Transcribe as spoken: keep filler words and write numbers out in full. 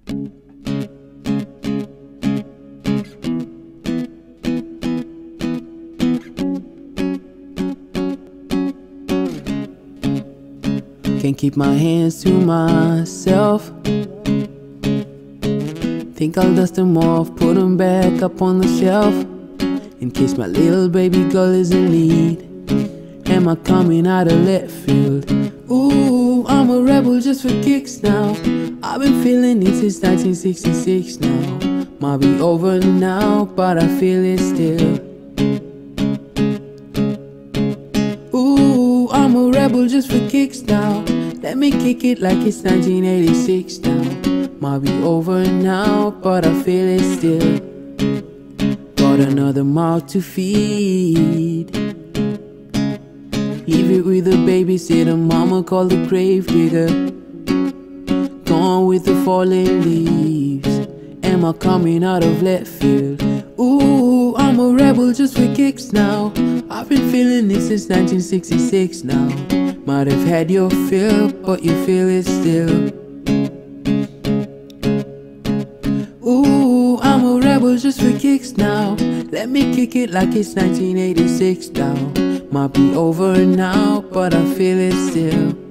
Can't keep my hands to myself. Think I'll dust them off, put them back up on the shelf, in case my little baby girl is in need. Am I coming out of left field? Ooh, I'm a rebel just for kicks now. I've been feeling it since nineteen sixty-six now. Might be over now, but I feel it still. Ooh, I'm a rebel just for kicks now. Let me kick it like it's nineteen eighty-six now. Might be over now, but I feel it still. Got another mouth to feed. Leave it with the babysitter, mama call the grave digger. Gone with the falling leaves. Am I coming out of left field? Ooh, I'm a rebel just for kicks now. I've been feeling it since nineteen sixty-six now. Might have had your fill, but you feel it still. Ooh, I'm a rebel just for kicks now. Let me kick it like it's nineteen eighty-six now. Might be over now, but I feel it still.